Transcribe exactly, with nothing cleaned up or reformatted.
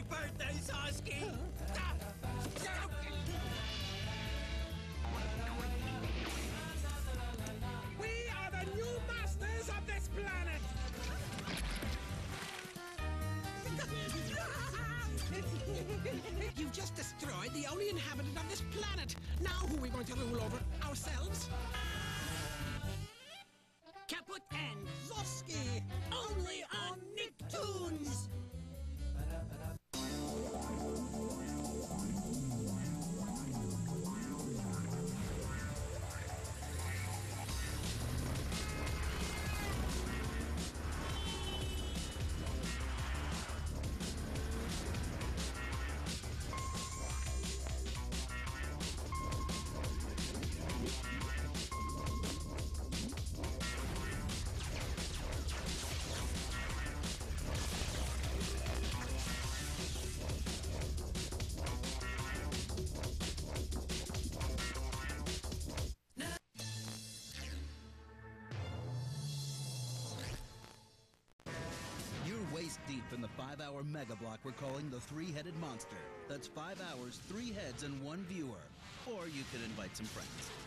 birthday, Sosky! We are the new masters of this planet! You've just destroyed the only inhabitant of this planet. Now who are we going to rule over? Ourselves? Caput and Zosky! Only on Nicktoons! You're waist deep in the five-hour mega block we're calling the Three-Headed Monster. That's five hours, three heads, and one viewer. Or you could invite some friends.